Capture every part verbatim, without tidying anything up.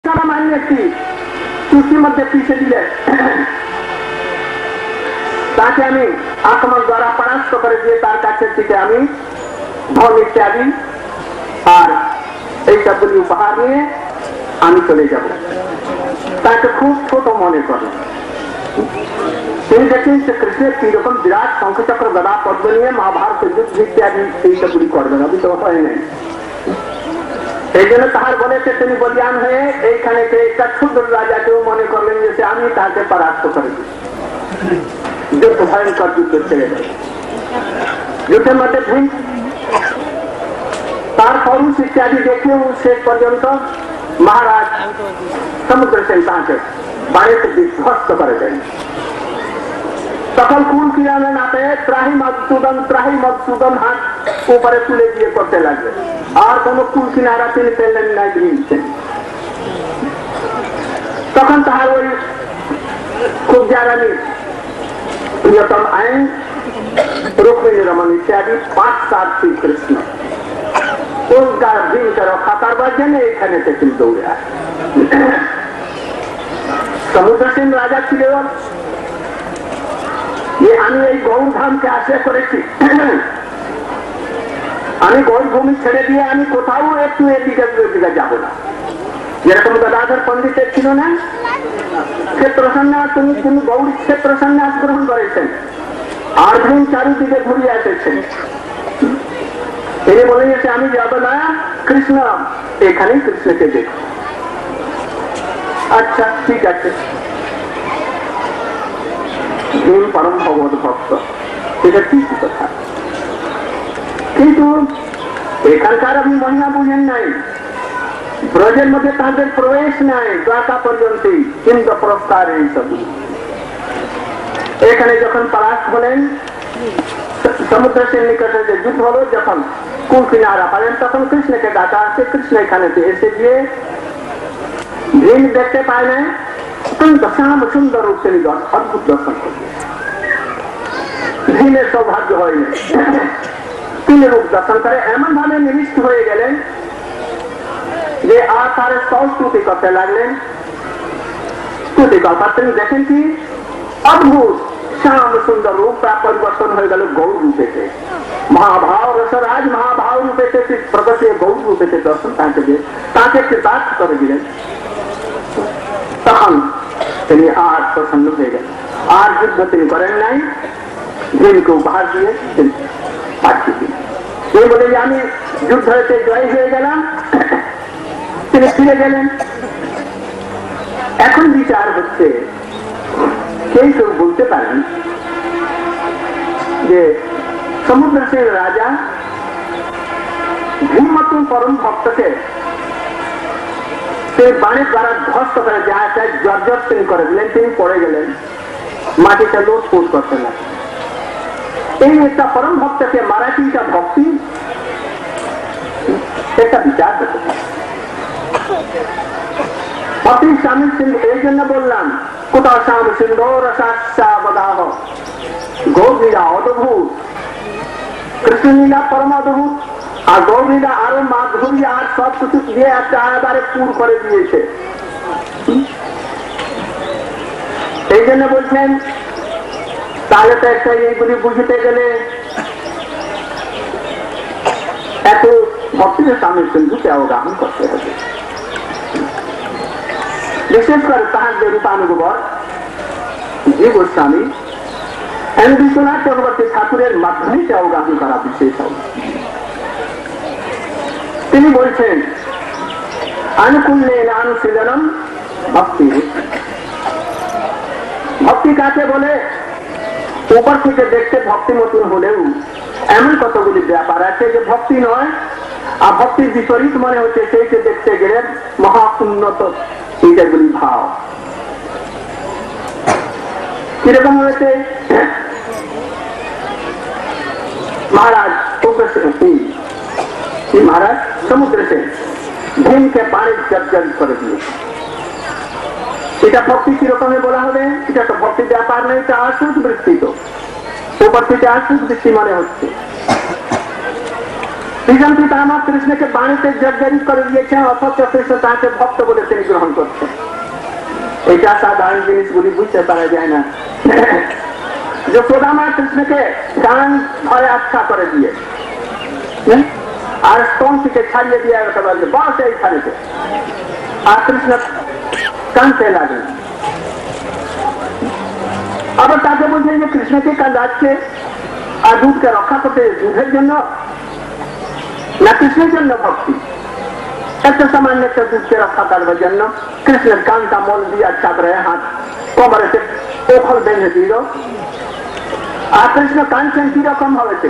সামান্য একটি চুক্তির মধ্যে পিছিয়ে দিলে তাকে আমি আক্রমণ দ্বারা পরাস্ত করে দিয়ে তার কাছে থেকে আমি ধন ইত্যাদি আর এই সবগুলি উপহার নিয়ে আমি চলে যাব। তাকে খুব ছোট মনে করেন। তিনি দেখেন যে কৃষ্ণের কিরকম বিরাট শঙ্খচক্র গদা পদ্ম নিয়ে মহাভারত যুদ্ধ ইত্যাদি এই সবগুলি করবেন, আমি তো হয় নাই। এই জন্য তাহার বলেছে তিনি বলিয়ান হয়ে এইখানে একটা ক্ষুদ্র রাজাকেও মনে করলেন যে আমি তাকে পরাস্ত করে দিই। যুদ্ধ ভয়ঙ্কর যুদ্ধ ছেড়ে দেয়। যুদ্ধের মধ্যে ভীম তার পরুষ ইত্যাদি দেখেও শেষ পর্যন্ত মহারাজ সমুদ্র সেন তাকে বাড়িতে বিধ্বস্ত করে দেন। তখন কুল কিরানে না পেয়ে ত্রাহি মধুসূদন ত্রাহি মধুসূদন হাত উপরে তুলে দিয়ে করতে লাগবে, আর কোন কুল কিনারা তিনি পেলেন নাই ভীমসেন। তখন তাহার ওই খুব জানানি প্রিয়তম আইন রুক্মিণী রমন ইত্যাদি পাঁচ সাত শ্রীকৃষ্ণ উনকার ভীমকে রক্ষা করবার জন্য এখানে তিনি দৌড়ে আসে। সমুদ্র সেন রাজা ছিল যে আমি এই গৌরধামকে আশ্রয় করেছি, আমি গৌরভূমি ছেড়ে দিয়ে আমি কোথাও একটু এদিকে দিকে যাব না। যেরকম গদাধর পন্ডিতের ছিল না, ক্ষেত্র সন্ন্যাস তিনি তিনি গৌরী ক্ষেত্র সন্ন্যাস গ্রহণ করেছেন, আর ভীম চারিদিকে ঘুরিয়ে এসেছেন। তিনি বলে গেছে আমি যাব না, কৃষ্ণ এখানে কৃষ্ণকে দেখো। আচ্ছা ঠিক আছে। ভীম পরম ভগবত ভক্ত, এটা ঠিক কথা, কিন্তু এখানকার আপনি মহিমা বুঝেন নাই। ব্রজের মধ্যে তাদের প্রবেশ নাই দ্বারকা পর্যন্ত, কিন্তু প্রস্তার এই সব। এখানে যখন পরাস্ত হলেন সমুদ্র সেন নিকটে যে যুদ্ধ হলো, যখন কুল কিনারা পালেন তখন কৃষ্ণকে ডাকা আছে। কৃষ্ণ এখানে এসে গিয়ে ভীম দেখতে পায় না, অত্যন্ত শ্যাম সুন্দর রূপ তিনি অদ্ভুত দর্শন করলেন। ভীমের সৌভাগ্য হয়নি, তিনি রূপ দর্শন করে এমন ভাবে নিবিষ্ট হয়ে গেলেন যে আর তার স্তব স্তুতি করতে লাগলেন। স্তুতি করবার তিনি দেখেন কি অদ্ভুত শ্যাম সুন্দর রূপ, তার পরিবর্তন হয়ে গেল গৌর রূপেতে। মহাভাব রসরাজ মহাভাব রূপেতে প্রকাশ গৌর রূপেতে দর্শন তাকে দিয়ে তাকে কৃতার্থ করে দিলেন। তখন তিনি আর প্রসন্ন হয়ে গেলেন, আর যুদ্ধ তিনি করেন নাই। ভীমকে উপহার দিয়ে তিনি পাঠিয়ে দিলেন। তিনি বলে যে আমি যুদ্ধ হতে জয় হয়ে গেলাম। তিনি ফিরে গেলেন। এখন বিচার হচ্ছে, কেউ কেউ বলতে পারেন যে সমুদ্র সেন রাজা ভীম মতন পরম ভক্তকে সেই বাণীর দ্বারা ধ্বস্ত করে যা চায় জর্জর তিনি করে দিলেন। তিনি পড়ে গেলেন, মাটিতে লোট ফুট করতে না। এই একটা পরম ভক্তকে মারা কি এটা ভক্তি? একটা বিচার হতে পারে। অতি স্বামী সিংহ এই জন্য বললাম, কোথাও শ্যাম সিন্ধর বদাহ গৌরীরা অদ্ভুত, কৃষ্ণলীলা পরম অদ্ভুত, আর গৌরীরা আরো মাধুরী আর সব কিছু দিয়ে একটা আয়াদারে পুর করে দিয়েছে। এই জন্য বলছেন তাহলে তো একটা এইগুলি বুঝতে গেলে এত ভক্তির স্বামী সিন্ধুকে অবগাহন করতে হবে। বিশেষ করে তাহার যে রূপানুগবর যে গোস্বামী এন বিশ্বনাথ চক্রবর্তী ঠাকুরের মাধ্যমে অবগাহন করা বিশেষ। তিনি বলছেন আনুকূল্যেন অনুশীলনম ভক্তি। ভক্তি কাকে বলে? উপর থেকে দেখতে ভক্তি মতন হলেও এমন কতগুলি ব্যাপার আছে যে ভক্তি নয়, আর ভক্তির বিপরীত মনে হচ্ছে সেইকে দেখতে গেলে মহা উন্নত এইটাগুলি ভাব। কিরকম হয়েছে? মহারাজ মহারাজ সমুদ্র সেন ভীমকে পানির জর্জর করে দিয়েছে। এটা ভক্তি কিরকমে বলা হবে? এটা তো ভক্তির ব্যাপার নেই, এটা আসুদ বৃত্তি। তো উপর থেকে আসুদ বৃত্তি মনে হচ্ছে। পিজন পিতামহ কৃষ্ণকে বাণীতে জর্জরিত করে দিয়েছেন, অথচ কৃষ্ণ তাকে ভক্ত বলে তিনি গ্রহণ করছেন। এটা সাধারণ জিনিসগুলি বুঝতে পারা যায় না। যশোদামা কৃষ্ণকে কান ধরে আচ্ছা করে দিয়ে আর স্তন থেকে ছাড়িয়ে দিয়ে বলছে বস এইখানেতে, আর কৃষ্ণ কানতে লাগলেন। আবার তাকে বলছেন যে কৃষ্ণকে কাঁদাচ্ছে আর দুধকে রক্ষা করতে, দুধের জন্য না কৃষ্ণের জন্য ভক্তি? একটা সামান্য একটা দুধকে রক্ষা করবার জন্য কৃষ্ণের কানটা মন দিয়ে আচ্ছা করে হাত কোমরেতে ওখল বেঁধে দিল। আর কৃষ্ণ কাঁদছেন কিরকম হয়েছে?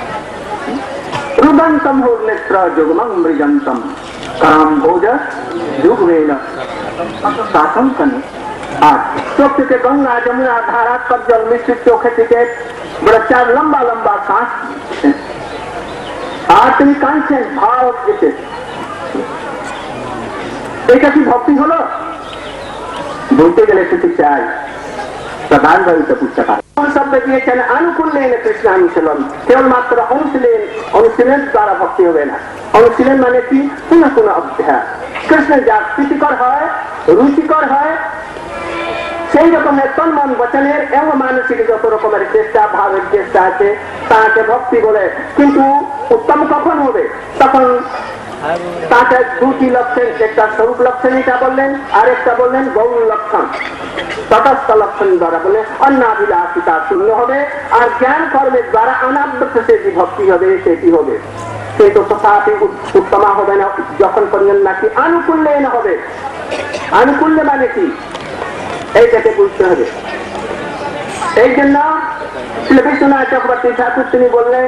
রুদন্তম হোর নেত্র যুগমং মৃগন্তম কাম ভোজ যুগমেন শাসন কন। আর চোখ থেকে গঙ্গা যমুনা ধারা সব জল মিশ্রিত চোখে থেকে বড় চার লম্বা লম্বা শ্বাস, আর তিনি কাঁদছেন ভাব যেতে। এটা কি ভক্তি হলো? বলতে গেলে সেটি চাই প্রধান ভাবে পুস্তক শব্দ দিয়েছেন আনুকূল্যেন কৃষ্ণানুশীলন। কেবলমাত্র অনুশীলন অনুশীলন দ্বারা ভক্তি হবে না। অনুশীলন মানে কি? পুনঃ পুনঃ অভ্যাস। কৃষ্ণের যা প্রীতিকর হয়, রুচিকর হয়, সেই রকমের তন মন বচনের এবং মানসিক যত রকমের চেষ্টা ভাবের চেষ্টা আছে তাকে ভক্তি বলে। কিন্তু উত্তম কখন হবে? তখন তাকে দুটি লক্ষণ, একটা স্বরূপ লক্ষণ এটা বললেন, আর একটা বললেন গৌণ লক্ষণ। তটস্থ লক্ষণ দ্বারা বলে অন্নাভিলাষিতা শূন্য হবে, আর জ্ঞান কর্মের দ্বারা অনাবৃত সেটি ভক্তি হবে, সেটি হবে। সেই তো তথাপি উত্তমা হবে না যখন পর্যন্ত নাকি আনুকূল্যে না হবে। আনুকূল্য মানে কি এইটাকে বুঝতে হবে। এই জন্য শ্রী বিশ্বনাথ চক্রবর্তী ঠাকুর তিনি বললেন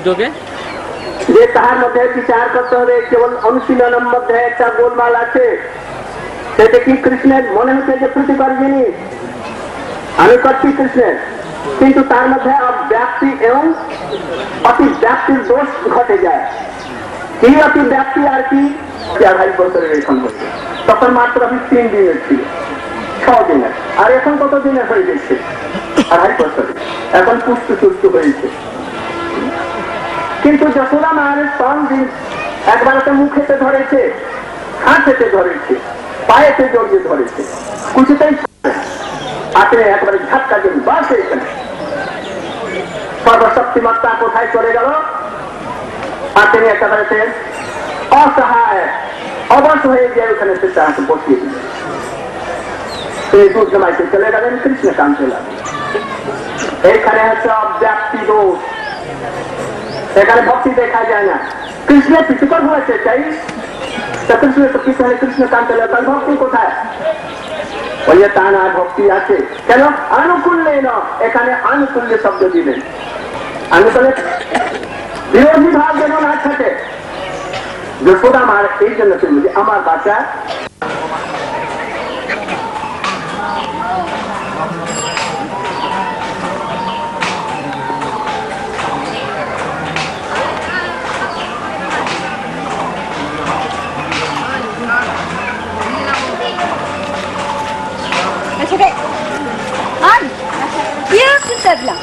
যে তাহার মধ্যে বিচার করতে হবে। কেবল অনুশীলনের মধ্যে একটা গোলমাল আছে, সেটা কি কৃষ্ণের মনে হচ্ছে যে প্রীতিকর জিনিস আমি করছি কৃষ্ণের, কিন্তু তার মধ্যে ব্যাপ্তি এবং অতি ব্যাপ্তির দোষ ঘটে যায়। কি অতি ব্যাপ্তি আর কি? আড়াই বছরের এখন হচ্ছে, তখন মাত্র আমি তিন দিনের ছিল, ছ দিনের, আর এখন কত দিনের হয়ে গেছে? আড়াই বছরে, এখন পুষ্ট চুষ্ট হয়েছে। কিন্তু যশোদা মায়ের স্তন দিন একবার তো মুখেতে ধরেছে, হাতেতে ধরেছে, পায়েতে জড়িয়ে ধরেছে, কিছুতেই আপনি একবারে ঝাটকা দিন বাসে এখানে সর্বশক্তিমত্তা কোথায় চলে গেল? আর তিনি একেবারে অসহায় অবশ হয়ে গিয়ে ওখানে সে তাকে বসিয়ে দিলেন। তিনি দুধ জমাইতে চলে গেলেন, কৃষ্ণ কাঁদতে লাগলেন। এইখানে হচ্ছে অব্যাপ্তি দোষ, এখানে ভক্তি দেখা যায় না। কৃষ্ণের প্রীতিকর হয়েছে চাই, কৃষ্ণের তো পিছনে কৃষ্ণ কাঁদতে লাগলেন, তার ভক্তি কোথায়? বলে তা না, ভক্তি আছে। কেন? আনুকূল্যে না, এখানে আনুকূল্য শব্দ দিলেন। আনুকূল্যে বিরোধী ভাব যেন না থাকে। যশোদা মার এই জন্য তুমি আমার বাচ্চা Bilang.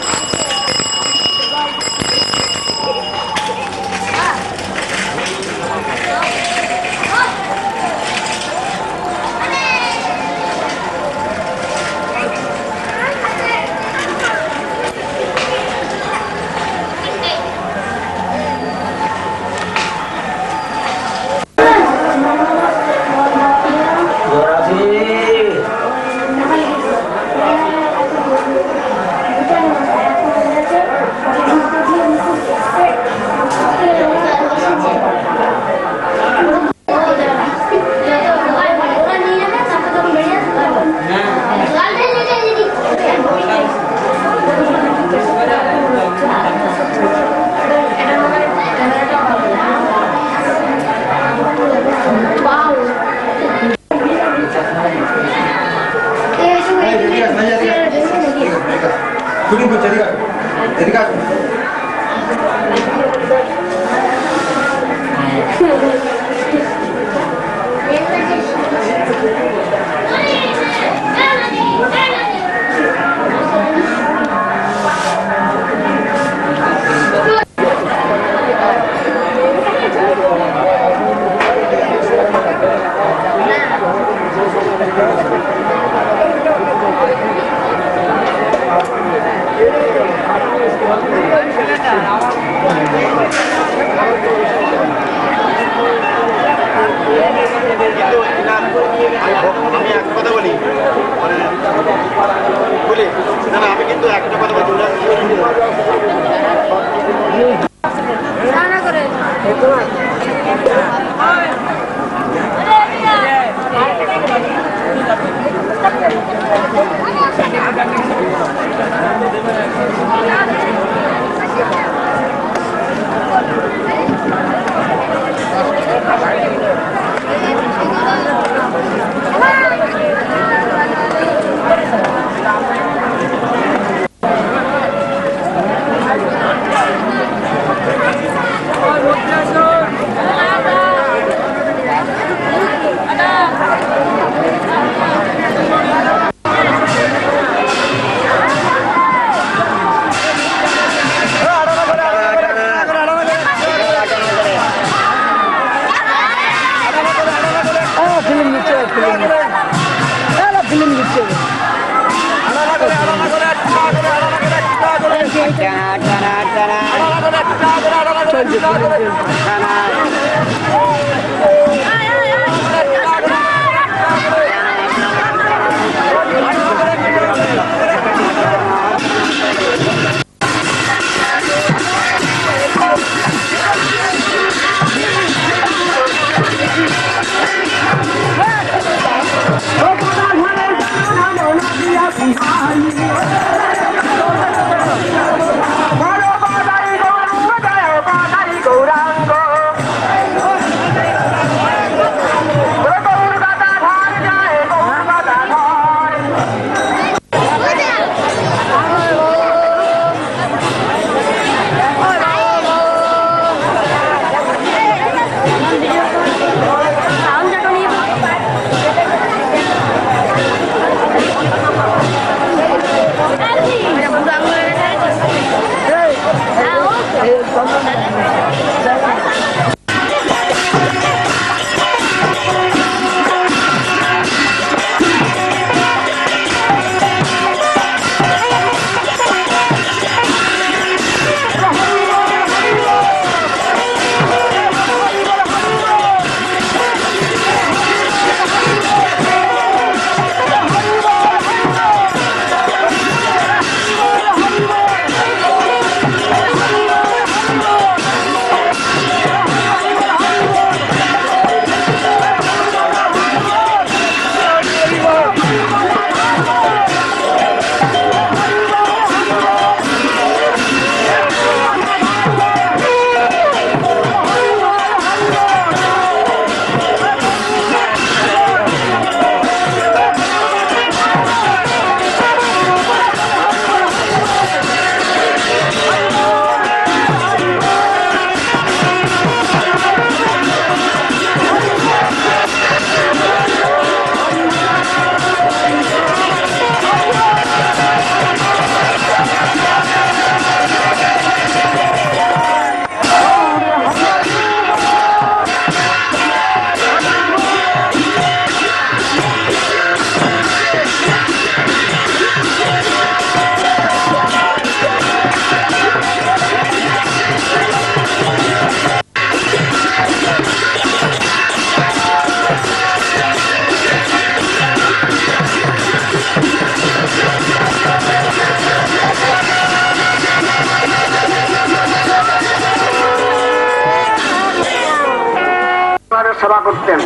সেবা করতেন।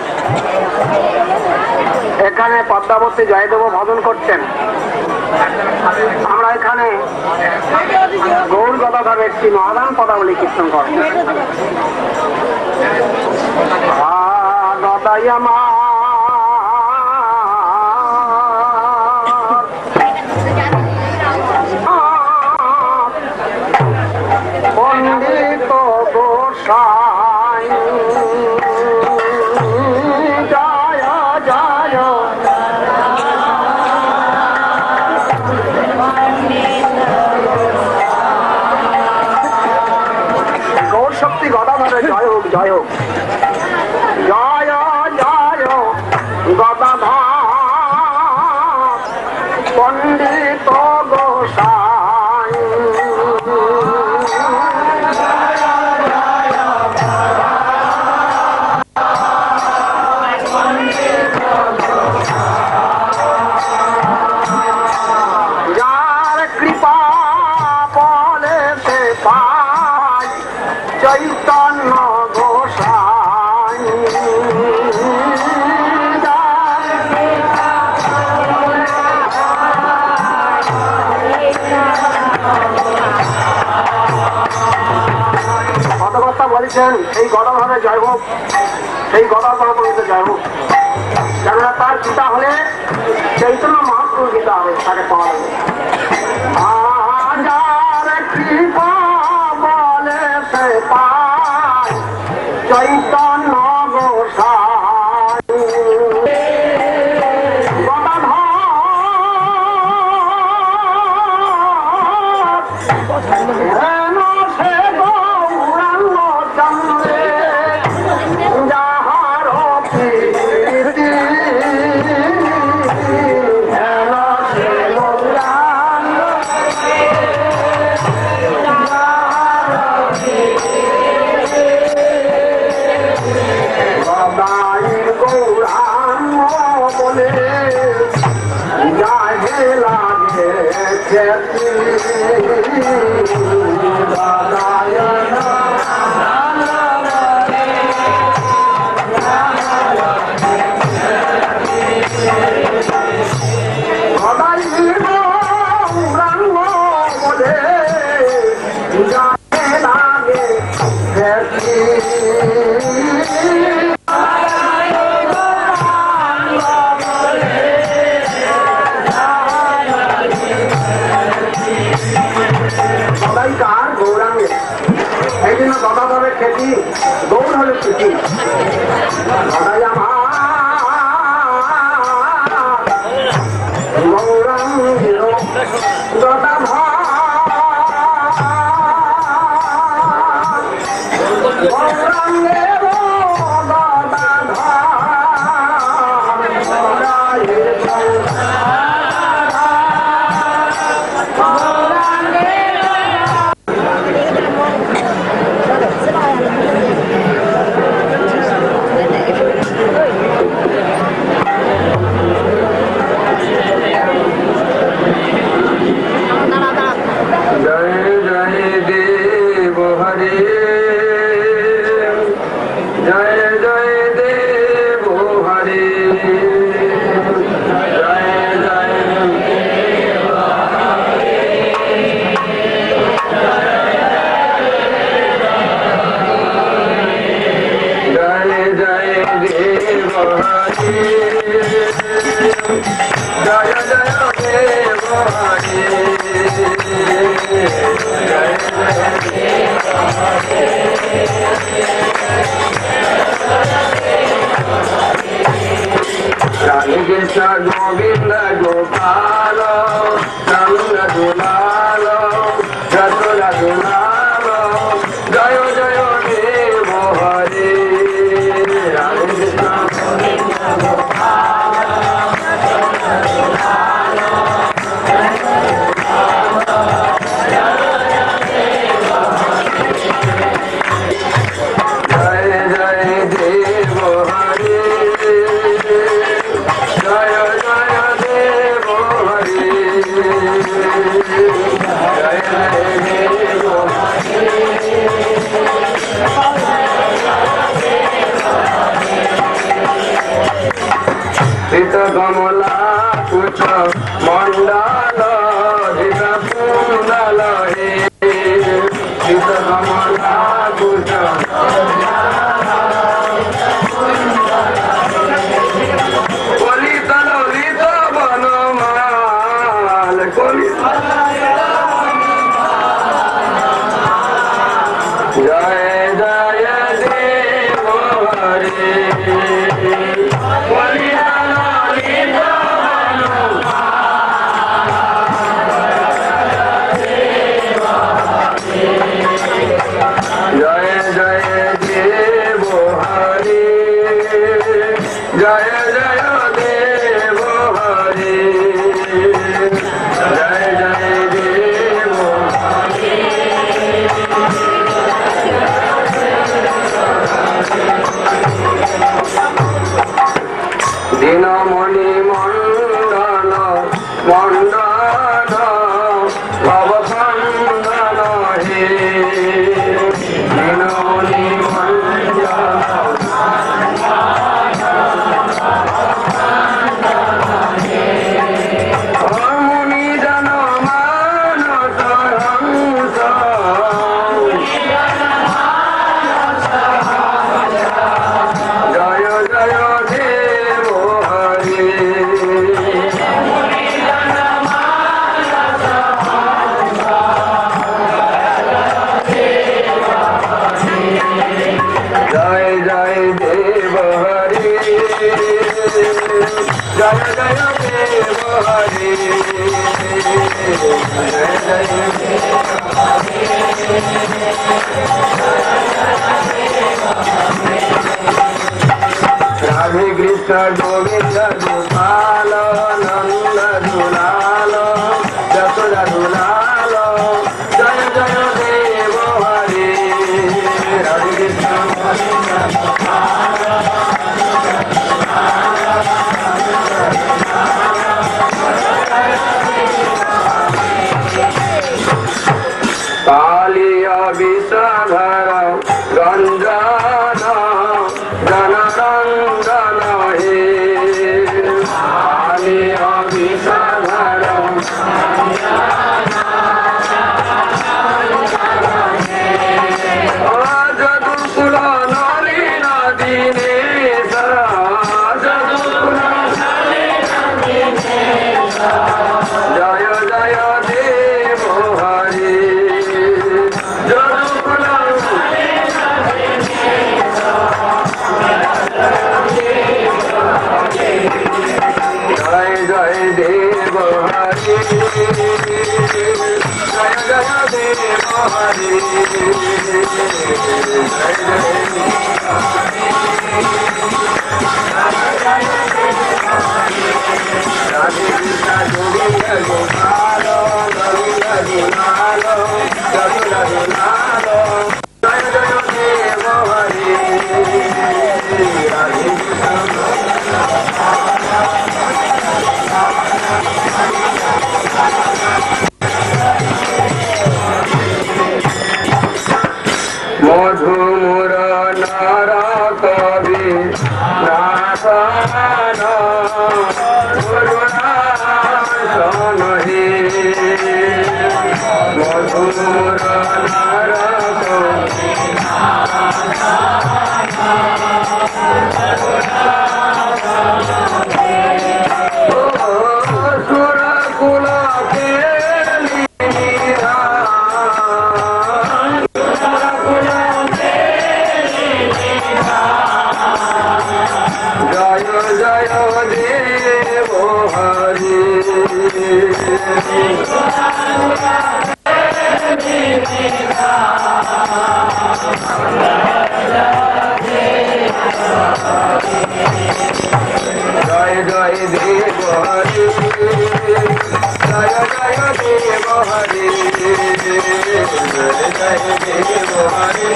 এখানে পদ্মাবতী জয়দেব ভজন করতেন। আমরা এখানে গৌর গদাধর একটি মহাদান পদাবলী কীর্তন করতেন। পণ্ডিত গোসাই শক্তি গদাধরে জয় হোক, জয় হোক, জয় জয় গদাধর পণ্ডিত গোসাই। যার কৃপা বলে সে পায় চৈতন্য গোসাই। কথাবার্তা বলেছেন সেই গদাধরে জয় হোক, সেই গদাধর বলতে জয় হোক। কেননা তার পিতা হলে চৈতন্য মহাপ্রভুর পিতা হবে, তাকে পাওয়া যাবে। কৃপা বলে সে পায় চৈতন্য গোসাই। গদাধর হেন সে গৌরাঙ্গ চন্দ্রে যাহার প্রীতি, হেন সে মনে যাহে লাগে খ্যাতি সদাই রাঙ্গ মনে যাহে লাগে খ্যাতি সদাইকার গৌরাঙ্গে সেই জন্য দাদা ধরে খেতি গৌর হলে খেতি সদাই আমার গৌরাঙ্গের দাদা গৌরাঙ্গের Krishna Govinda Gopala Nanda Dulala Jatula Dulala Jayo Jayo Devo Hare Hare Krishna Govinda Gopala Nanda Dulala Jai Jai Devo Hare Jaya Jaya Devo Hare Jaya Jaya Devo Hare Sita Kamala Kucha Mandala Sita Pundala He Sita Kamala Kucha Jaya Jaya Devo Hare Jaya Jaya Devo Hare Jaya Jaya Devo Hare Jaya Jaya Devo Hare Dinamani Mandana Mandana Bhavasandana He Dinamani Mandana Harmoni Jana Manasa Hamsa Jaya Jaya Devo Hare Jai Jai Devo Hare Jaya Jaya Devo Hare Jaya Jaya Radhe Krishna Govinda Gopala Nanda Dulala Jatula Dulala Jaya Jaya Devo Hare Radhe Krishna Govinda Gopala मधुमुर नर कवि Nathan मधुमुर नर सुर कुल के जय जय देव हरि जय जय देव हरि जय जय देव हरि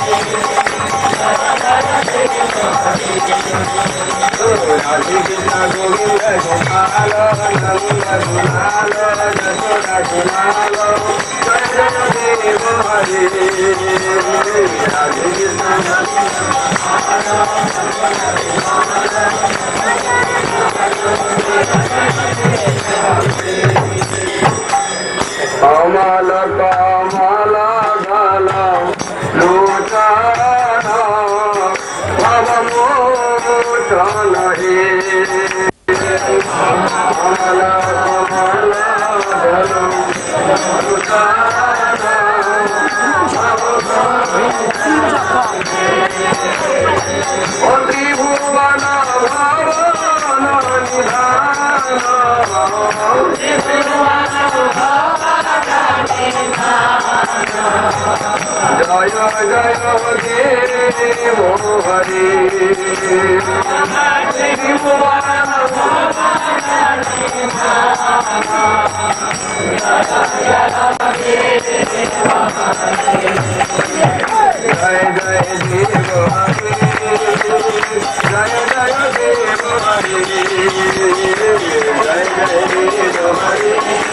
राधे कृष्ण गोविंद गोपाल नंद गुलाल यशोदा गुलाल जय जय देव हरि राधे कृष्ण कमल कमल दल लोचन भव मोचन हे कमल कमल दल लोचन त्रिभुवन भवन निधान जय जय देव हरि जय जय देव हरि जय जय देव हरि जय जय देव हरि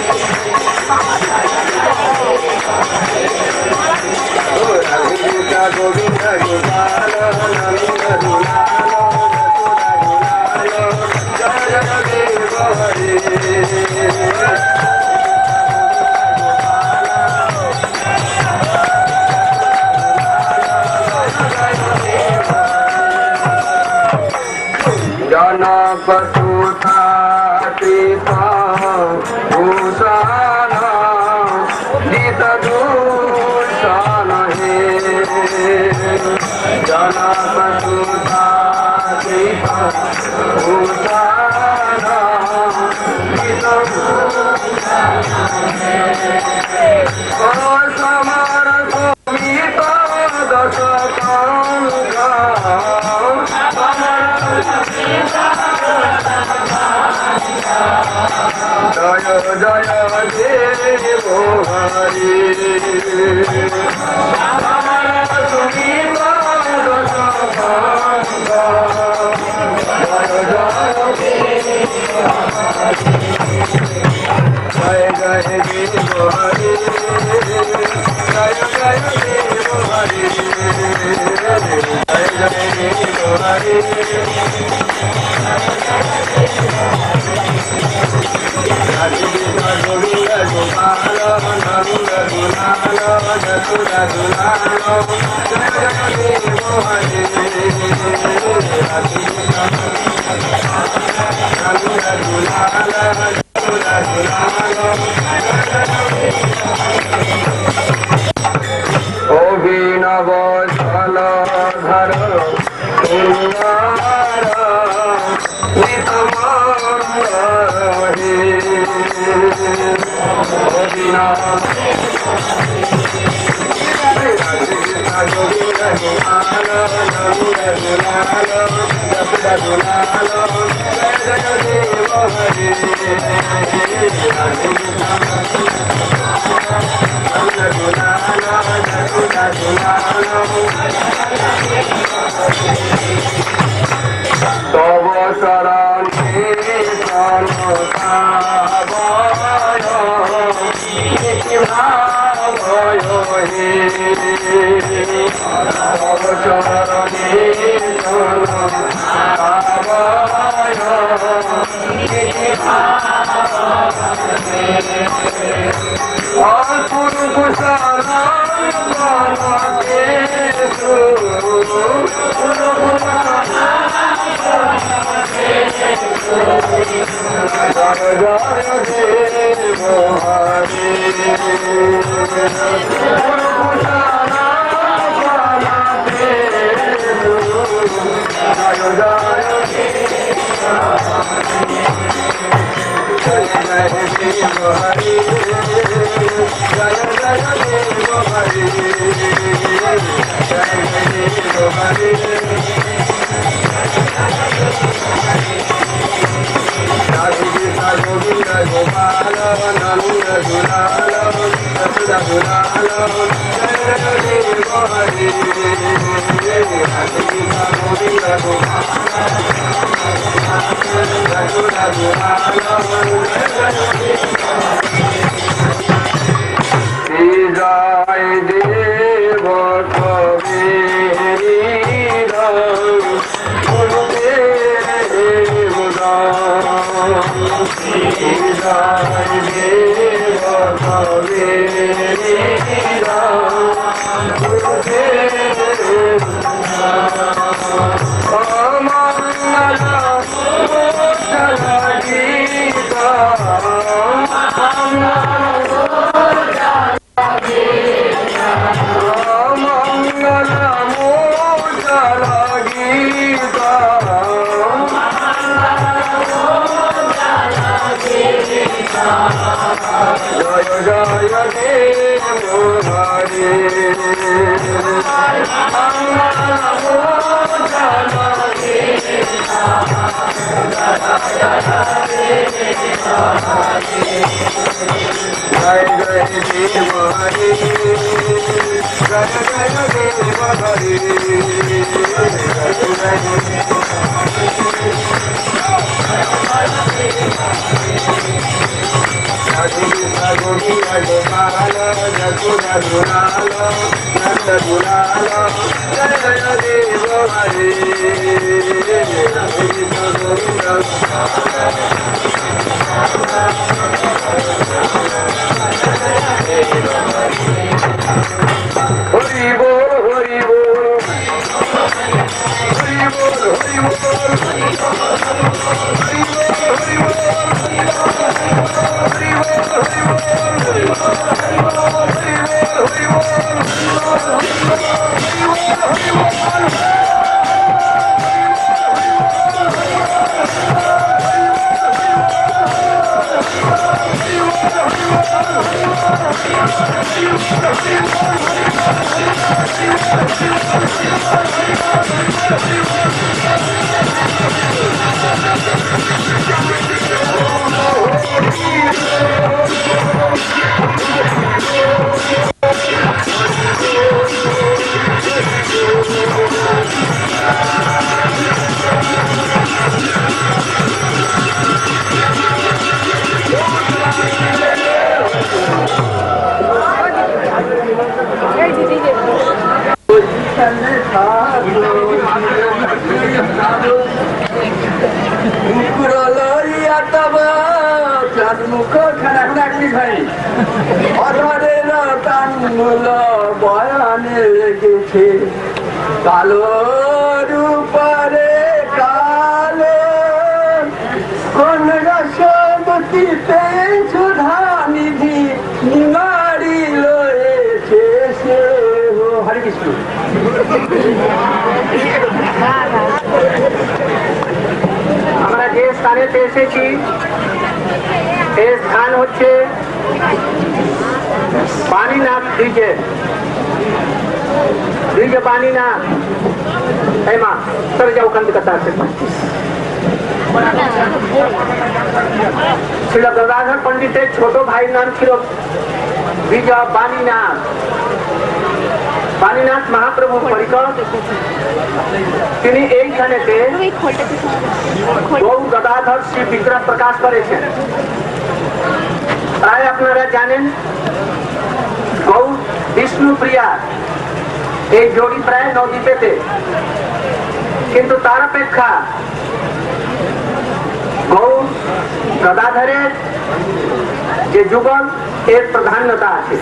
गोविंद गोपाल नंद दुलाल यशोदा गुलाल जय जय देव हरि जनक सुता पिता भूषण गीत दूषण हे जनक सुता पिता भूषण गीत समर सुमित दश जय जय देव हरि सुमित दश जय जय देव हरि जय जय देव हरि जय जय देव हरि गोविंद गोपाल नंद गुलाल यशोदा गुलाल जय जय देव हरि नंद गुलाल यशोदा गुलाल अभिनव जलधर सुंदर नितमंद हे তব চরণে সনকাবয় ভাবয় হে তব চরণে সনকাবয় অপুর কুশল জয় জয় দেব হরে গোপাল নন্দ দুলাল যশোদা দুলাল দেব হরে গোবিন্দ গোপাল যশোদা দুলাল জয় দেব কবি জয় দেব কবি জয় জয় দেব হরে জয় জয় দেব হরে জয় জয় দেব হরে গোবিন্দ গোপাল যশোদা দুলাল নন্দ দুলাল জয় জয় দেব হরে গোবিন্দ গোবিন্দ হরি বল হরি বল হরি বল হরি বল হরি বল হরি বয়ানে লেগেছে কালোর উপরে কালো কোন রসমতিতে সুধা নিধি নিমারি লয়েছে সে। হরে কৃষ্ণ। আমরা যে স্থানেতে এসেছি এই স্থান হচ্ছে বাণীনাথ দিকে দিকে বাণীনাথ এই মা চলে যাও ওখান থেকে তার ছিল গদাধর পণ্ডিতের ছোট ভাইয়ের নাম ছিল বিজয় বাণীনাথ। বাণীনাথ মহাপ্রভু পরিকর তিনি এইখানেতে গৌর গদাধর শ্রী বিগ্রহ প্রকাশ করেছেন। প্রায় আপনারা জানেন গৌর বিষ্ণু প্রিয়া এই জড়ি প্রায় নদী পেতে, কিন্তু তার অপেক্ষা গৌর গদাধরের যে যুগল এর প্রাধান্যতা আছে।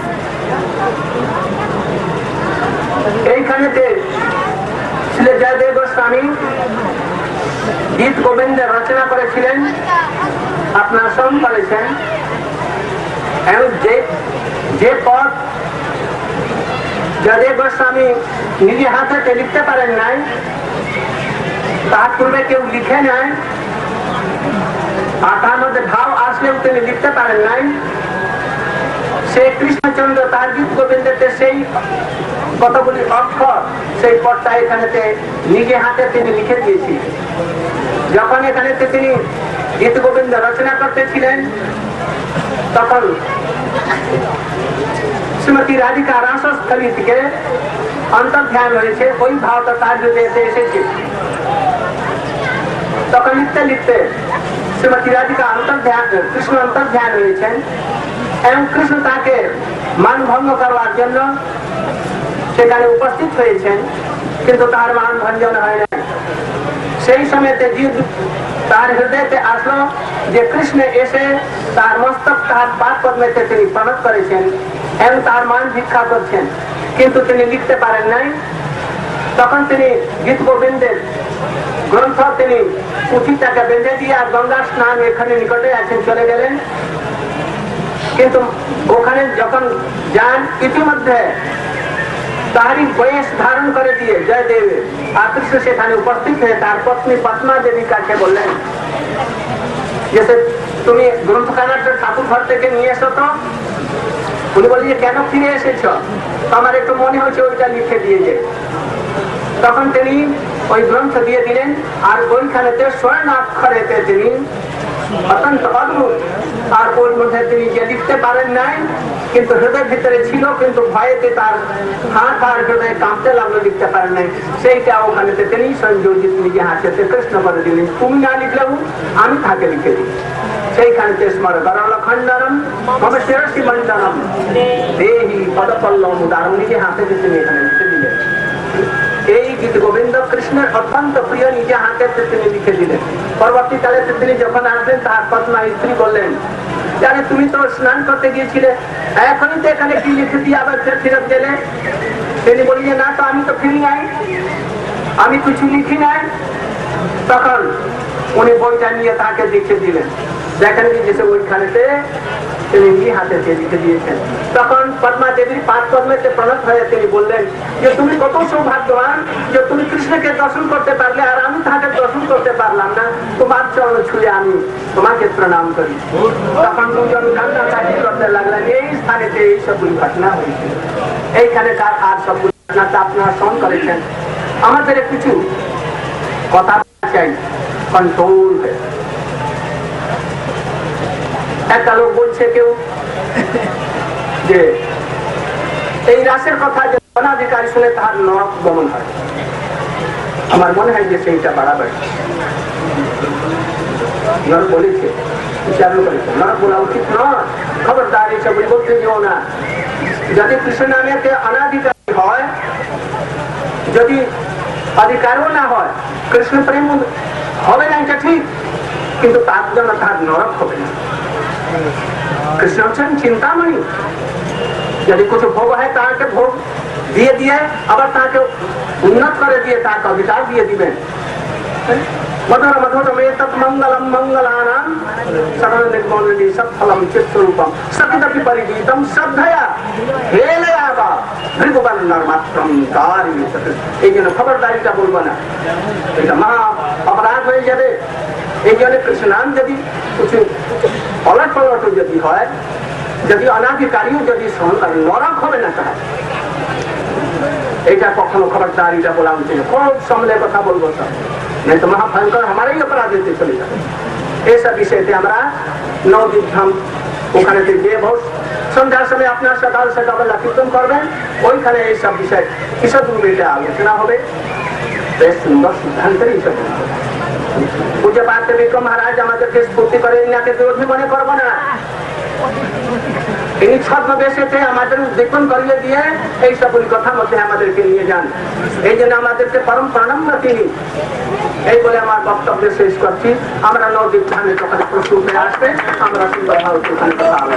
এইখানেতে শ্রী জয়দেব গোস্বামী গীত গোবিন্দের রচনা করেছিলেন, আপনার শ্রম করেছেন। এবং যে যে পদ জয়দেব গোস্বামী নিজে হাতে লিখতে পারেন নাই, তার পূর্বে কেউ লিখে নাই, আর তার মধ্যে ভাব আসলেও তিনি লিখতে পারেন নাই, সে কৃষ্ণচন্দ্র তার গীত গোবিন্দেতে সেই কতগুলি অক্ষর সেই পদটা এখানেতে নিজে হাতে তিনি লিখে দিয়েছি। যখন এখানেতে তিনি গীত গোবিন্দ রচনা করতেছিলেন তখন শ্রীমতী রাধিকা রাসস্থলী থেকে অন্তর্ধ্যান হয়েছে, ওই ভাবটা তার হৃদয়তে এসেছে। তখন লিখতে লিখতে শ্রীমতী রাধিকা অন্তর্ধ্যান কৃষ্ণ অন্তর্ধ্যান হয়েছেন এবং কৃষ্ণ তাকে মান ভঙ্গ করবার জন্য সেখানে উপস্থিত হয়েছেন, কিন্তু তার মান ভঞ্জন হয় না। সেই সময়তে জীব তার হৃদয়তে আসলো যে কৃষ্ণ এসে তার মস্তক তার পাদ পদ্মেতে তিনি প্রণত করেছেন এবং তার মান ভিক্ষা করছেন, কিন্তু তিনি লিখতে পারেন নাই। তখন তিনি গীত গোবিন্দের গ্রন্থ তিনি পুঁথিটাকে বেঁধে দিয়ে আর গঙ্গা স্নান এখানে নিকটে আছেন চলে গেলেন। কিন্তু ওখানে যখন যান ইতিমধ্যে তাহারি বয়স ধারণ করে দিয়ে জয়দেব আর কৃষ্ণ সেখানে উপস্থিত হয়ে তার পত্নী পদ্মা দেবীর কাছে বললেন যে তুমি গ্রন্থখানাটা ঠাকুর ঘর থেকে নিয়ে এসো তো। উনি বলি যে কেন ফিরে এসেছ? আমার একটু মনে হচ্ছে ওইটা লিখে দিয়ে যে। তখন তিনি ওই গ্রন্থ দিয়ে দিলেন আর ওইখানেতে স্বর্ণাক্ষরেতে তিনি অত্যন্ত অদ্ভুত, আর ওর মধ্যে তিনি যে লিখতে পারেন নাই, কিন্তু হৃদয়ের ভিতরে ছিল, কিন্তু ভয়েতে তার হাত আর হৃদয়ে কাঁপতে লাগলো, লিখতে পারেন নাই। সেইটা ওখানেতে তিনি সংযোজিত নিজে হাতে কৃষ্ণ করে দিলেন, তুমি না লিখলেও আমি তাকে লিখে দিই। সেইখানে স্মর গরল খণ্ডনম মম শিরসি মণ্ডনম দেহি পদপল্লব উদাহরণ নিজে হাতে তিনি এখানে লিখে দিলেন। এই গীত গোবিন্দ কৃষ্ণের অত্যন্ত প্রিয়, নিজে হাতে তিনি লিখে দিলেন। পরবর্তীকালে তিনি যখন আসলেন তার পত্না স্ত্রী বললেন জানে তুমি তো স্নান করতে গিয়েছিলে, এখনই তো এখানে কি লিখে দিয়ে আবার ফেরত গেলে? তিনি বলি যে না তো আমি তো ফিরি নাই, আমি কিছু লিখি নাই। তখন উনি বইটা নিয়ে তাকে লিখে দিলেন, দেখেন যে ওইখানেতে তিনি নিজে হাতে লিখে দিয়েছেন। তখন পদ্মা দেবীর পাঁচ পদ্মেতে প্রণত হয়ে তিনি বললেন যে তুমি কত সৌভাগ্যবান যে তুমি কৃষ্ণকে দর্শন করতে পারলে, আর আমি তাকে দর্শন করতে পারলাম না। তোমার চরণ ছুঁয়ে আমি তোমাকে প্রণাম করি। তখন দুজন কান্না কাটি করতে লাগলেন। এই স্থানেতে এই সবগুলি ঘটনা হয়েছে। এইখানে কার আর সবগুলি ঘটনাটা আপনারা স্মরণ করেছেন। আমাদের কিছু কথা চাই কন্ট্রোল হয়ে। একটা লোক বলছে কেউ যে এই রাসের কথা যে অনাধিকারী শুনে তার নরক গমন হয়। আমার মনে হয় যে সেইটা বাড়াবাড়ি নরক বলেছে, চালু করেছে। নরক বলা উচিত নয়, খবরদার এইসব বলতে যেও না। যদি কৃষ্ণ নামেতে অনাধিকারী হয়, যদি অধিকারও না হয়, কৃষ্ণ প্রেম হবে না, এটা ঠিক, কিন্তু তার জন্য তার নরক হবে না। কৃষ্ণ হচ্ছেন চিন্তামণি। যদি কিছু ভোগ হয় তাকে ভোগ দিয়ে দিয়ে আবার তাকে উন্নত করে দিয়ে তাকে অধিকার দিয়ে দিবেন। মধুর মধুর মেতৎ মঙ্গলম মঙ্গলানাম সকল নির্মলি সৎফলম চিত্তরূপম সকিদপি পরিগীতম শ্রদ্ধয়া হেলয়াবা ভৃগুবন্নর মাত্রম কারি। এই জন্য খবরদারিটা বলবো না, এটা মহা অপরাধ হয়ে যাবে। এই জন্য কৃষ্ণ নাম যদি কিছু অলট পলট যদি হয় যদি অনাধিকারীও যদি নরক হবে না চায়, এটা কখনো খবরদার এটা বলা উচিত। খুব সামলে কথা বলবো স্যার, नहीं तो महाभयंकर हमारे ही अपराध देते चले जाए। ऐसा विषय थे हमारा नवदीप धाम ওখানে গিয়ে বহু সন্ধ্যার সময় আপনার সকাল সকালবেলা কীর্তন করবেন, ওইখানে এইসব বিষয় কিসব মিনিটে আলোচনা হবে। বেশ সুন্দর সিদ্ধান্তের এইসব পূজা পাঠ বিক্রম মহারাজ আমাদেরকে স্ফূর্তি করে, ইনাকে বিরোধী মনে করবো না। ইনি ছদ্মবেশেতে আমাদের উদ্দীপন করিয়ে দিয়ে এই সবগুলি কথার মধ্যে আমাদেরকে নিয়ে যান। এই জন্য আমাদেরকে পরম প্রণম্য তিনি। এই বলে আমার বক্তব্য শেষ করছি। আমরা নদীর ধানে যখন প্রস্তুত হয়ে আসবে আমরা সুন্দরভাবে ওখানে কথা হবে।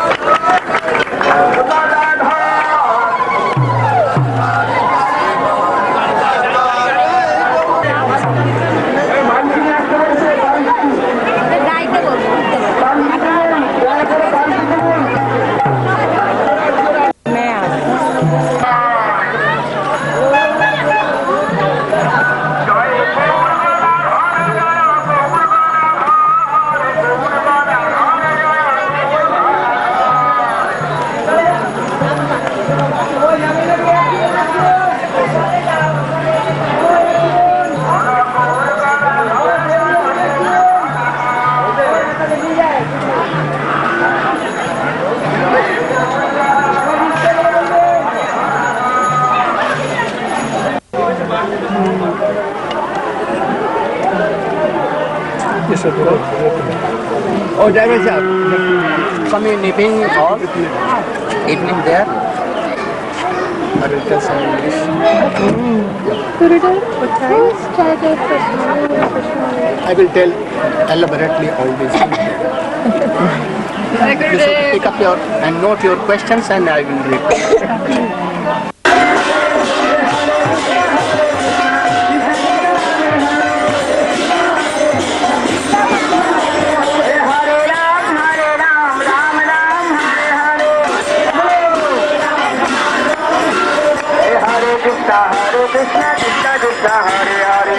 Oh, driver sir, come in evening or evening there. I will tell some English. I will tell elaborately all these things. You should pick up your and note your questions and I will read. Hare Krishna, Krishna Krishna, Hare Hare.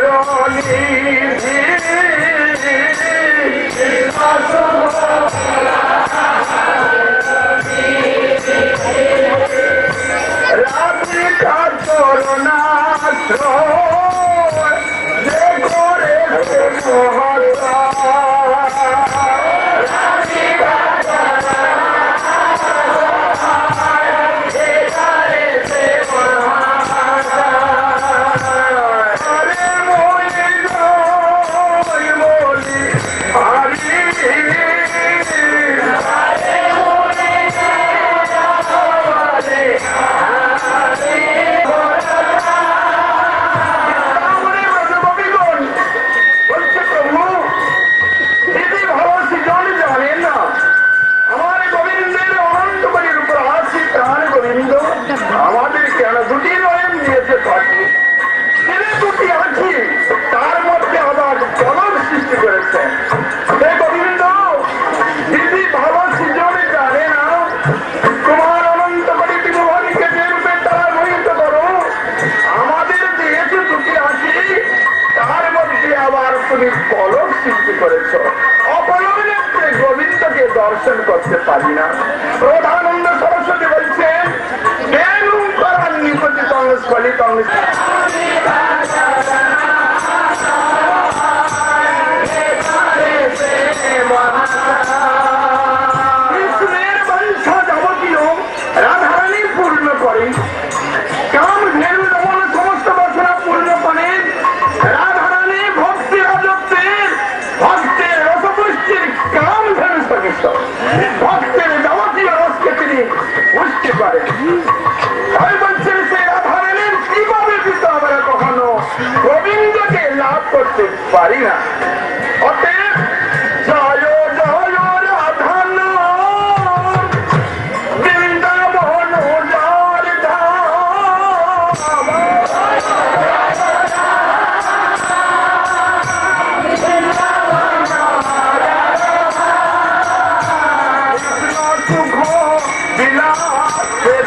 রাত্রি কাতরনা যে করে মহতা আমাদের কেন দুটি নয়ন দিয়েছে থাকি দুটি আছি তার মধ্যে আবার জলর সৃষ্টি করেছে গোবিন্দ দিদি ভালো সৃজনে জানে না তোমার অনন্ত করে ত্রিভুবনকে যে রূপে তারা মোহিত করো আমাদের দিয়েছে দুটি আছি তার মধ্যে আবার তুমি পলক সৃষ্টি করেছ অপলকে গোবিন্দকে দর্শন করতে পারি না প্রধানন্দ সরস্বতী বলছেন কৃষ্ণের বংশা যাবতীয় রাধারানী পূর্ণ করে কাম ধেনু যেমন সমস্ত বাসনা পূর্ণ করেন রাধারানী ভক্তি রাজত্বের ভক্তের রসপুষ্টির কাম ধেনু সদৃশ ভক্তের যাবতীয় রসকে তিনি পুষ্টি করেন তাই বলছেন সে রাধারানীর কিভাবে কিন্তু আমরা কখনো গোবিন্দকে লাভ করতে পারি না অতএব জয় জয় রাধান বৃন্দাবন যার ধাম সুখ বিলাসের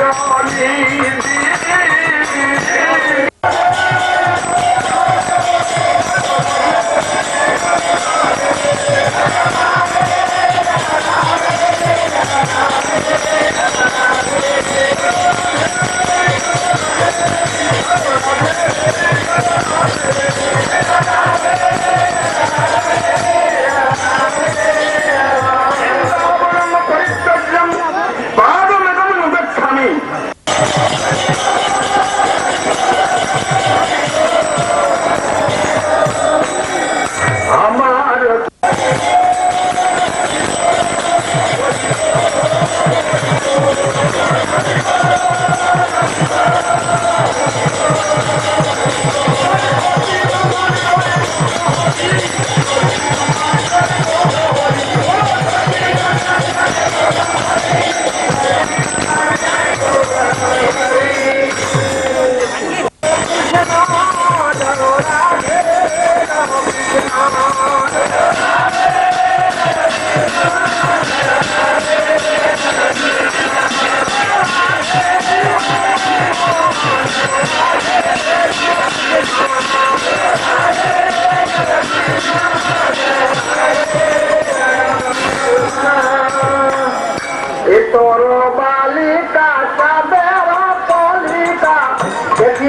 তোর বালিকা কাবের পলিকা দেখি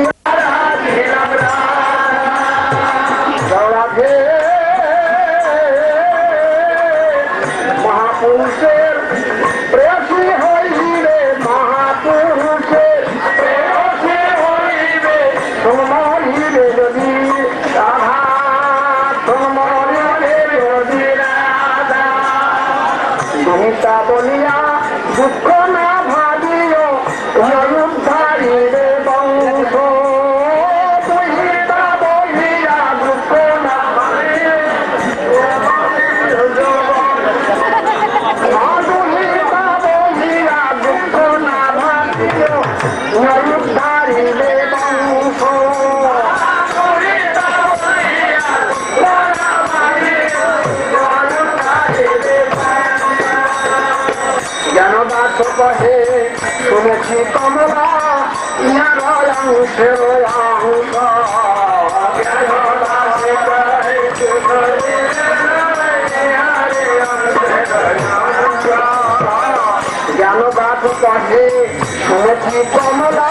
মহাপুরুষের প্রেসী হইবে মহাপুরুষের প্রেসী হইবে তোমারিবে যদি রাধা তোমারিবে যদি রাধা গীতা বলিয়া দুঃখ না ভাবিও উদ্ধারিবে বংশ গীতা বলিয়া দুঃখ না ভাবিও উদ্ধারিবে বংশ জ্ঞানদাস কহে শুনেছি কমলা ইহার অংশের অংশ জ্ঞানদাস রাধে শুনেছি কমলা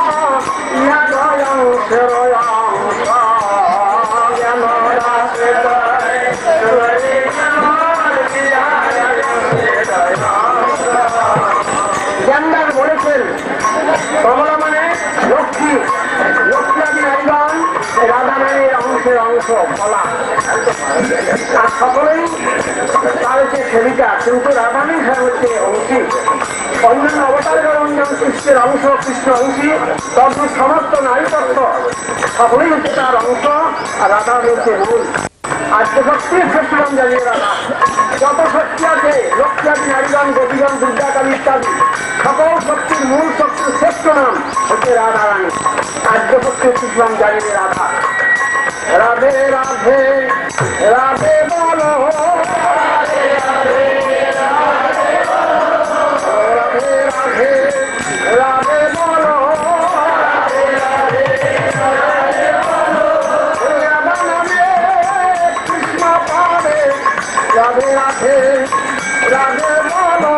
জ্ঞানদার বলেছেন কমলা মানে লক্ষ্মী লক্ষ্মী আদি নারীগণ রাধা রানীর অংশের অংশ কলা আর সকলেই তার হচ্ছে সেবিকা কিন্তু রাধানী হচ্ছে অংশী অন্যান্য অবতারগণ যেমন কৃষ্ণের অংশ কৃষ্ণ অংশী তদ্রুপ সমস্ত নারী তত্ত্ব সকলেই হচ্ছে তার অংশ আর রাধা হচ্ছে মূল আজকে শক্তির ক্ষেত্রগণ জানিয়ে রাধা যত শক্তি আছে লক্ষ্মী আদি নারীগণ গোপীগণ দুর্গা কালী ইত্যাদি সকল শক্তির মূল শক্তির শ্রেষ্ঠ নাম হচ্ছে রাধা রানী আদ্য শক্তির ক্ষেত্রগণ জানিয়ে রাধা রাধে রাধে রাধে বলো রাধে রাধে রাধে বলো রাধা নামে কৃষ্ণ পাবে রাধে রাধে রাধে বলো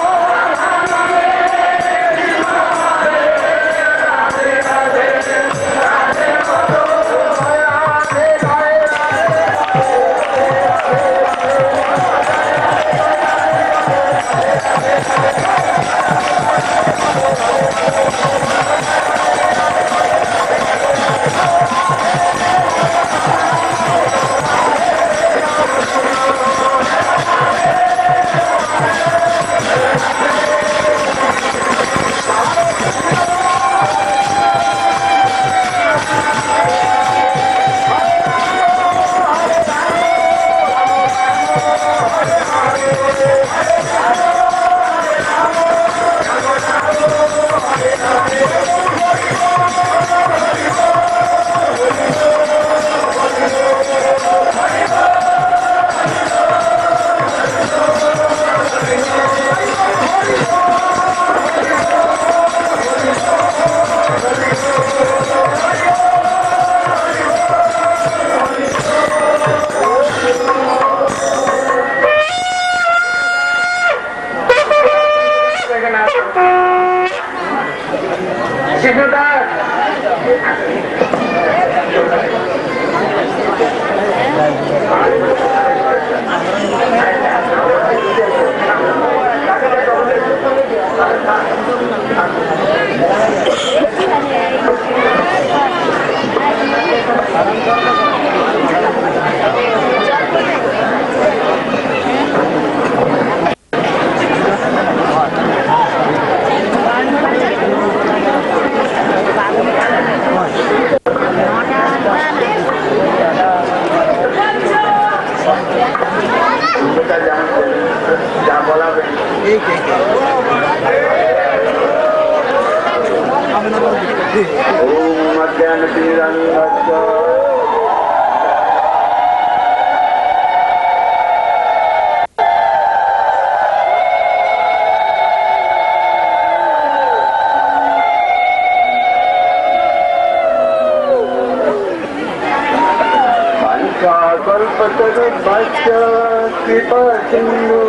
कृपा सिंधु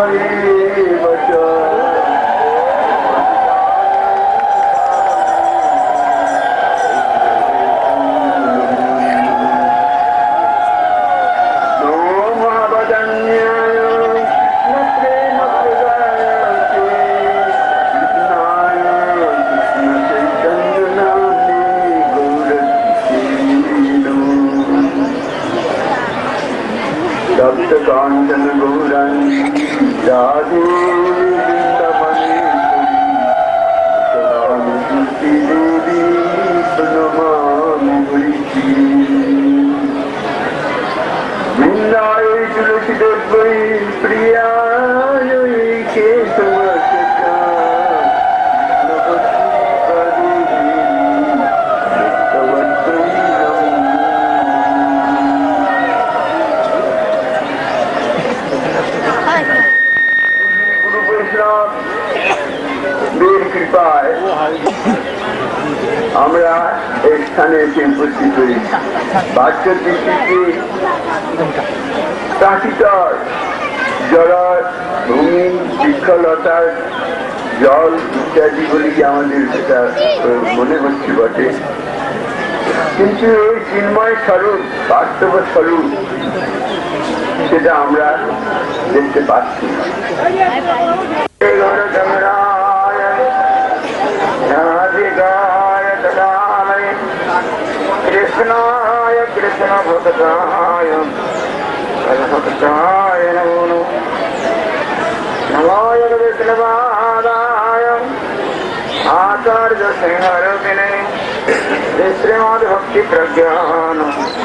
कांचन गौरन राधे वृंदावने तुलसी देवी प्रणमामि हरिकी वृंदाय तुलसी देवी प्रियाय केशवचका कृपाय আমরা এই স্থানে এসে উপস্থিত হয়েছি বাচ্চা দৃষ্টিতে প্রাকৃতিক জড় ভূমি বৃক্ষলতার জল ইত্যাদি বলি আমাদের সেটা মনে হচ্ছে বটে, কিন্তু ওই চিন্ময় স্বরূপ, বাস্তব স্বরূপ সেটা আমরা দেখতে পাচ্ছি। কৃষ্ণায় কৃষ্ণ ভক্তায় ভক্তায় নমো নমায় বিষ্ণুপাদায় आचार्य सिंहारपिणे श्रीमद भक्ति प्रज्ञान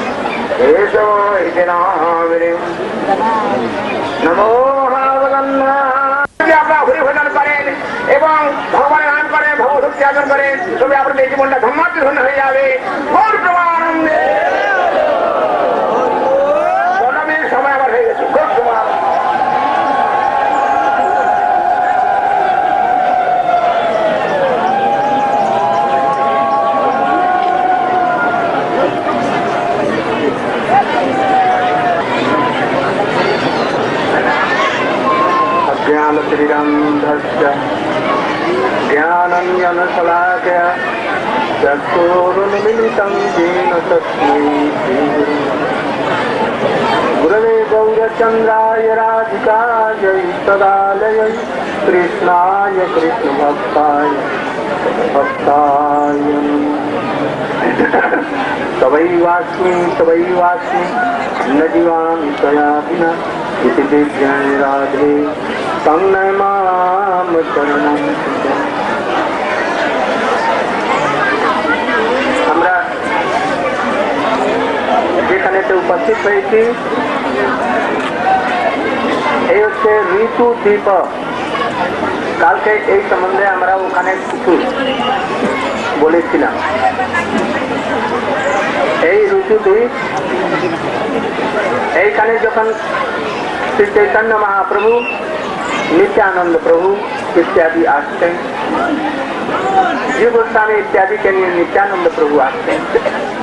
नमो হরিভজন করেন এবং ভগবানের নাম করেন, ভগবদ্ভক্তি আচরণ করেন, তবে আপনাদের জীবনটা ধর্মার্থ ধন্য হয়ে যাবে। গৌর প্রমানন্দে সময় আমার হয়ে গেছে। গৌর প্রমাণ ज्ञानञ्जनशलाकया चक्षुरुन्मिलितं येन तस्मै गुरवे गौरचन्द्राय राधिकायै तदालयै कृष्णाय कृष्णभक्ताय भक्ताय तवैवास्मि तवैवास्मि न जीवामि त्वया विना इति दिव्यै राधे संनय माम चरणं। আমরা যেখানেতে উপস্থিত হয়েছি এই হচ্ছে ঋতু দীপক। কালকে এই সম্বন্ধে আমরা ওখানে কিছু বলেছিলাম। এই ঋতু দ্বীপ এইখানে যখন শ্রী চৈতন্য মহাপ্রভু, नित्यानंद प्रभु इत्यादि आते हैं, जीव गोस्वामी इत्यादि के लिए नित्यानंद प्रभु आते हैं,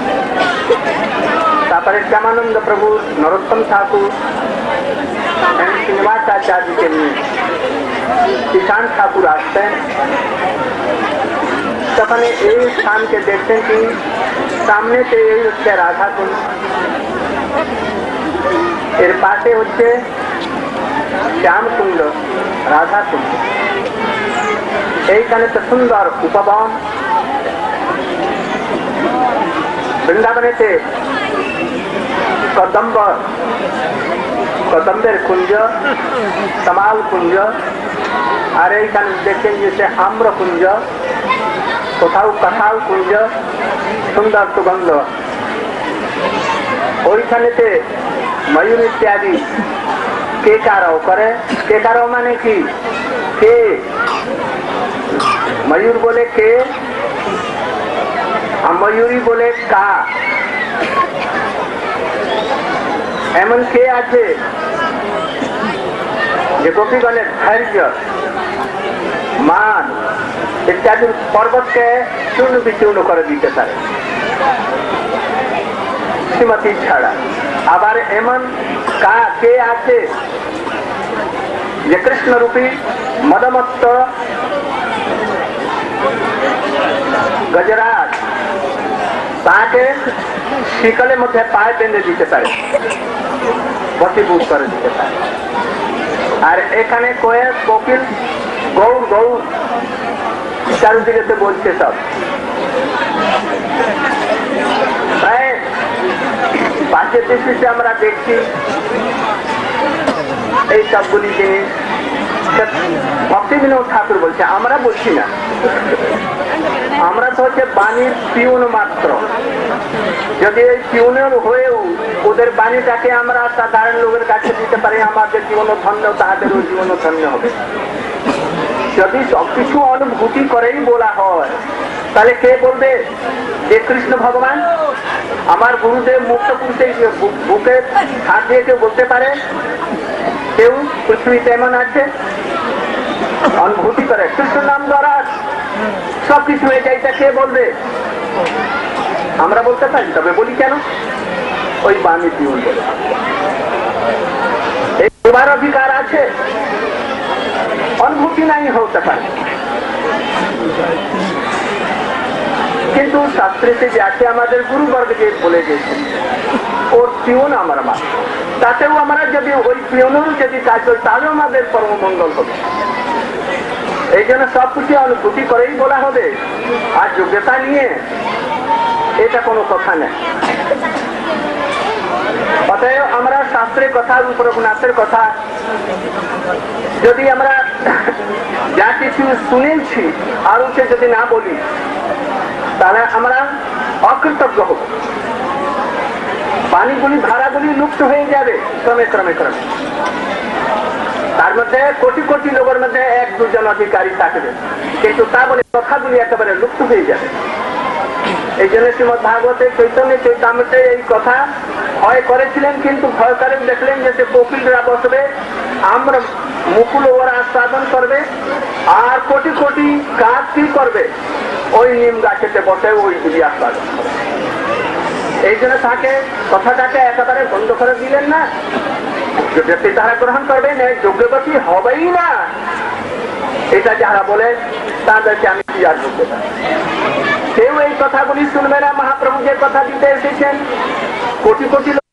तापर श्यामानंद प्रभु, नरोत्तम ठाकुर, श्रीनिवासाचार्य के लिए किसान ठाकुर आते हैं। तपन एक स्थान के देखते हैं कि सामने से यही उसके राधा कुंड, एर पासे होते श्याम कुंड, राधा कुंड। এইখানে তো সুন্দর উপবন। বৃন্দাবনেতে কদম্ব কদম্বের কুঞ্জ, তমাল কুঞ্জ, আর এইখানে দেখছেন যে আম্র কুঞ্জ, কোথাও কাঁঠাল কুঞ্জ, সুন্দর সুগন্ধ। ওইখানেতে ময়ূর ইত্যাদি কে কারাও করে। কে কারাও মানে কি? কে ময়ূর বলে কে, আর ময়ূরী বলে কা। এমন কে আছে যে গোপীগণের ধৈর্য, মান ইত্যাদি পর্বতকে চূর্ণ বিচূর্ণ করে দিতে পারে শ্রীমতী ছাড়া। আবার এমন কা কে আছে যে কৃষ্ণরূপী মদমত্ত গজরাজ তাকে শিকলের মধ্যে পায়ে বেঁধে দিতে পারে, বশীভূত করে দিতে পারে। আর এখানে কয়েক কোকিল গৌর গৌর চারিদিকে বলছে সব। প্রায় পাশের দৃষ্টিতে আমরা দেখছি এই সবগুলি জিনিস ভক্তি বিনোদ ঠাকুর বলছে, আমরা বলছি না। আমরা তো হচ্ছে বাণীর পিউন মাত্র। যদি এই পিউনের হয়েও ওদের বাণীটাকে আমরা সাধারণ লোকের কাছে দিতে পারি, আমাদের জীবন ধন্য, তাহাদেরও জীবন ধন্য হবে। যদি সবকিছু অনুভূতি করেই বলা হয়, তাহলে কে বলবে যে কৃষ্ণ ভগবান? আমার গুরুদেব মুক্ত পুরুষে বুকে হাত দিয়ে কেউ বলতে পারে? কেউ পৃথিবীতে এমন আছে অনুভূতি করে কৃষ্ণ নাম দ্বারা সবকিছু হয়ে যায়, তা কে বলবে? আমরা বলতে পারি, তবে বলি কেন? ওই বাণী জীবন বলে এই অধিকার আছে, অনুভূতি নাই হতে পারে। কিন্তু শাস্ত্রীতে যাকে আমাদের গুরুবর্গকে বলে গেছেন ওর পিওন আমরা মা, তাতেও আমরা যদি ওই পিওনেরও যদি কাজ করি তাহলেও আমাদের পরমমঙ্গল হবে। এই জন্য সবকিছু অনুভূতি করেই বলা হবে, আর যোগ্যতা নিয়ে এটা কোনো কথা নেই। অতএব আমরা শাস্ত্রের কথা, রূপরঘুনাথের কথা যদি আমরা যা কিছু শুনেছি আর ওকে যদি না বলি তাহলে আমরা অকৃতজ্ঞ হব। পানিগুলি ধারাগুলি লুপ্ত হয়ে যাবে ক্রমে ক্রমে ক্রমে। তার মধ্যে কোটি কোটি লোকের মধ্যে এক দুজন অধিকারী থাকবে, কিন্তু তা বলে কথাগুলি একেবারে লুপ্ত হয়ে যাবে। এই জন্য শ্রীমদ ভাগবতে চৈতন্য চৈতামৃতে এই কথা ভয় করেছিলেন, কিন্তু ভয় করে দেখলেন যে কপিলরা বসবে, আমরা মুকুল ওরা আস্বাদন করবে, আর কোটি কোটি কাজ কি করবে ওই নিম গাছেতে বসে ওই গুলি আস্বাদন করবে। এই জন্য তাকে কথাটাকে একেবারে বন্ধ করে দিলেন না। যোগ্যতা তারা গ্রহণ করবে না, যোগ্যবতী হবেই না, এটা যারা বলে তাদেরকে আমি কি আর যোগ্যতা। কেউ এই কথাগুলি শুনবে না। মহাপ্রভু যে কথা দিতে এসেছেন কোটি কোটি